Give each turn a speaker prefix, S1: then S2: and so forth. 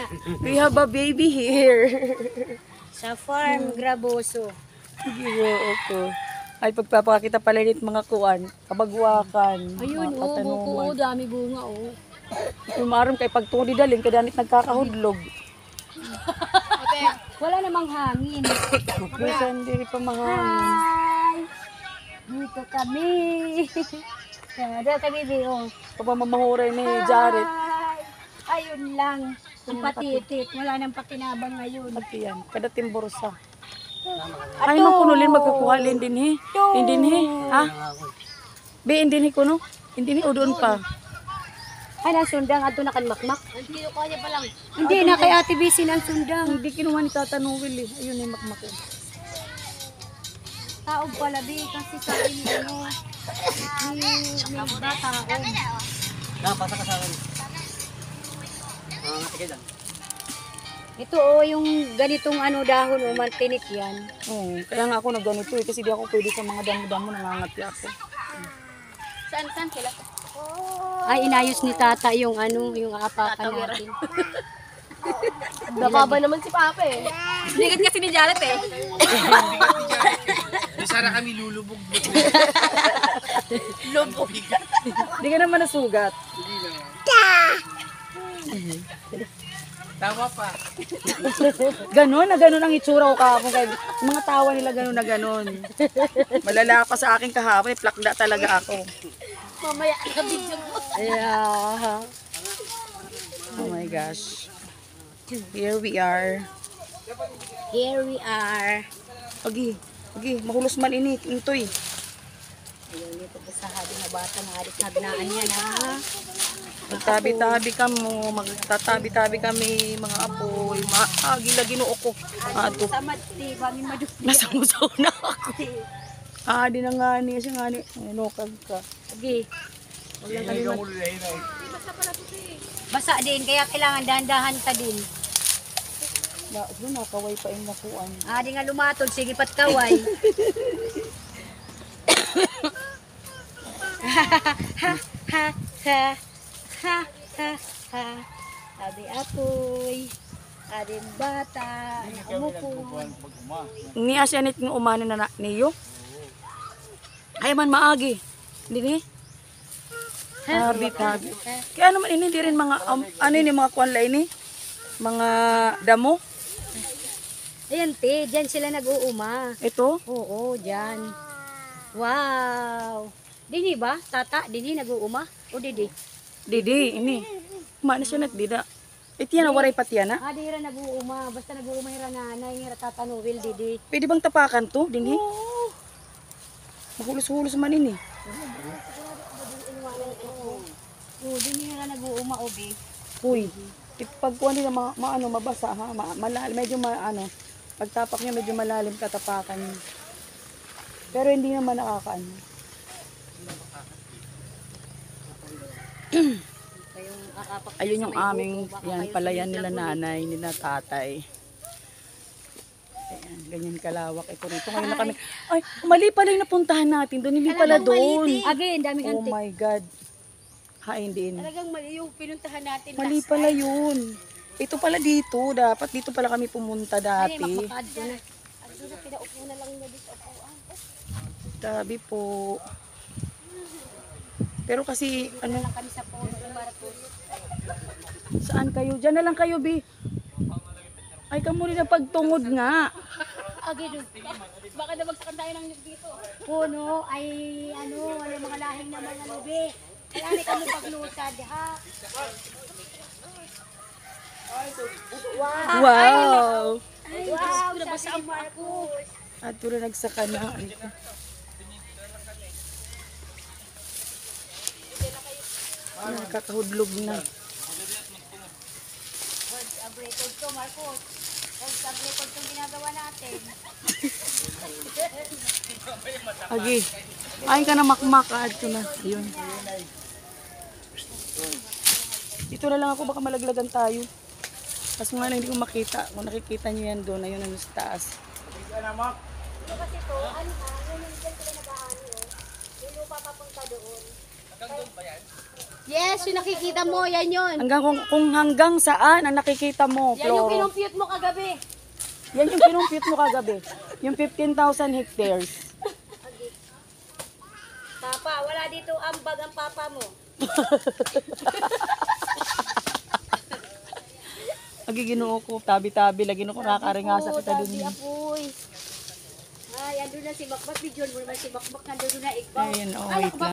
S1: We have a baby here.
S2: Sa farm, Graboso.
S1: Sige, ako. Ay, pagpapakita pala nit mga kuan, kabagwakan,
S2: Ayun,
S1: mga
S2: buko,
S1: katanungan.
S2: dami bunga,
S1: Kung maaaring kay pagtuli dalin, kaya danit nagkakahudlog.
S2: Wala namang hangin.
S1: Kaya hindi pa mahangin.
S2: Hi! Dito kami. Dito kami, Bio.
S1: Kapamamahuray ni Jared.
S2: Hi! Ayun lang. Yung patitit. Wala nang pakinabang ngayon.
S1: Pati yan, kada timbursa. Ay, nung kunulin magkukuhalin din he. Hindi he. Ha? Be, hindi he kuno. Hindi he, o doon pa.
S2: Ay, nasundang. Ato na kan makmak. Hindi ko kanya pa lang. Hindi na kay Ate Bisi ng sundang.
S1: Hindi kinuha ni Tata Noel eh. Ayun yung makmak.
S2: Taog pala, Bi. Kasi sabi ni ano. May iba taog.
S3: Napasa ka sa akin. Sige lang.
S2: Ito yung ganitong ano dahon mantinik yan.
S1: Oo, kaya nga ako nagganito eh. Kasi di ako pwede sa mga damo-damo, nangangati ako.
S2: Saan sila? Ay, inayos ni Tata yung ano, yung apakan natin.
S4: Nababa naman si Papa eh. Ligat kasi ni Janet eh.
S3: Sana kami lulubog.
S4: Lubog.
S1: Hindi ka naman nasugat.
S3: Tawa pa.
S1: Ganon na ganon ang itsura ko kahapon. Kaya mga tawa nila ganon na ganon. Malala pa sa akin kahapon. Plakda talaga ako.
S4: Mamaya na video mo.
S1: Yeah. Oh my gosh. Here we are.
S2: Here we are.
S1: Agi, mahulos man ini, intoy.
S2: Ayun, dito po sa hadi na bata, mga adik na binaan niya na.
S1: Magtabi-tabi kamo, magtatabi-tabi kami, mga apoy, maagi lagi no ako. Ato,
S2: Samad, di, bangin madugdi.
S1: nasamusaw na ako. Di na nga ni, siya nga ni, nokag ka.
S2: Okay. Huwag lang kami basa din, kaya kailangan dahan-dahan ka din.
S1: Doon nakaway pa yung nakuan.
S2: Di nga lumatol, sige pat kaway. Sabi apoy, adin bata, umupo.
S1: Ni asyanit ng umano na niyo. Ay man maagi. Hindi ni? Tabi-tabi. Kaya naman ini di rin mga, ano ini mga kuan la ini? Mga damo.
S2: Ayan te, dyan sila nag-uuma.
S1: Ito.
S2: Oo, dyan. Wow. Dini ba? Tata, dini nag-uuma? O didi?
S1: Didi, ini. Mana siya dida. Iti yan, waray pati yan ha?
S2: Di ra nag-uuma. Basta nag-uuma yung nanay, yung Tata Noel, didi.
S1: Pwede bang tapakan to, dinhi? Mahulos-hulos man ini.
S2: Oo, dini ra nag-uuma, obi.
S1: Uy, pagkuhan nila maano, mabasa ha? Medyo ano, pagtapak niya medyo malalim katapakan niya. Pero hindi naman nakakaano. Ayun yung aming yan, palayan nila nanay, nila tatay. Ayan, ganyan kalawak. Ito rito ngayon na kami. Ay, mali pala yung napuntahan natin doon. Hindi pala doon.
S2: Again, daming
S1: Oh
S2: antik.
S1: my God. Hain din.
S2: Talagang mali yung pinuntahan natin.
S1: Mali pala yun. Ito pala dito. Dapat dito pala kami pumunta dati.
S2: Makmakad ko na. Ano na, pinaupo na lang na dito ako.
S1: Tabi po. Pero kasi, ano,
S2: Lang kami sa puno ng Marcos.
S1: saan kayo? Diyan na lang kayo, Bi. Ay, kamo rin na pagtungod nga.
S2: Again,
S4: Baka nabagsakan tayo ng nyug dito.
S2: puno ay ano, mga lahing naman na lubi. Kaya ni kami paglusad, ha?
S1: Wow!
S2: Wow, nabasa ang Marcos.
S1: At puro nagsaka na. Nakakahudlog na.
S2: Abrecord to, Marcos. Abrecord to ginagawa natin.
S1: Agi. Ay ka na makmak. Ito na. Ayun. Dito na lang ako. Baka malaglagan tayo. Kasi nga lang hindi ko makita. Kung nakikita nyo yan doon. Ayun ang sa taas.
S2: Kasi to, ano, ngayon dyan sila nag-aano, yung lupa papunta doon. Yes, yung nakikita mo, yan yun.
S1: Hanggang kung hanggang saan ang nakikita mo,
S2: Yan yung
S1: Floro.
S2: kinumpute mo kagabi.
S1: Yan yung kinumpute mo kagabi. Yung 15,000 hectares.
S2: Papa, wala dito ambag ang papa mo.
S1: Nagiginoo ko, tabi-tabi, lagi na ko nakaringasa kita
S2: Tabi
S1: dun.
S2: apoy. Ay, andun na si Bakbak. Bidyon mo naman si Bakbak. Nandun na ikbaw.
S1: Ayun, oh,
S2: Anak
S1: wait
S2: ba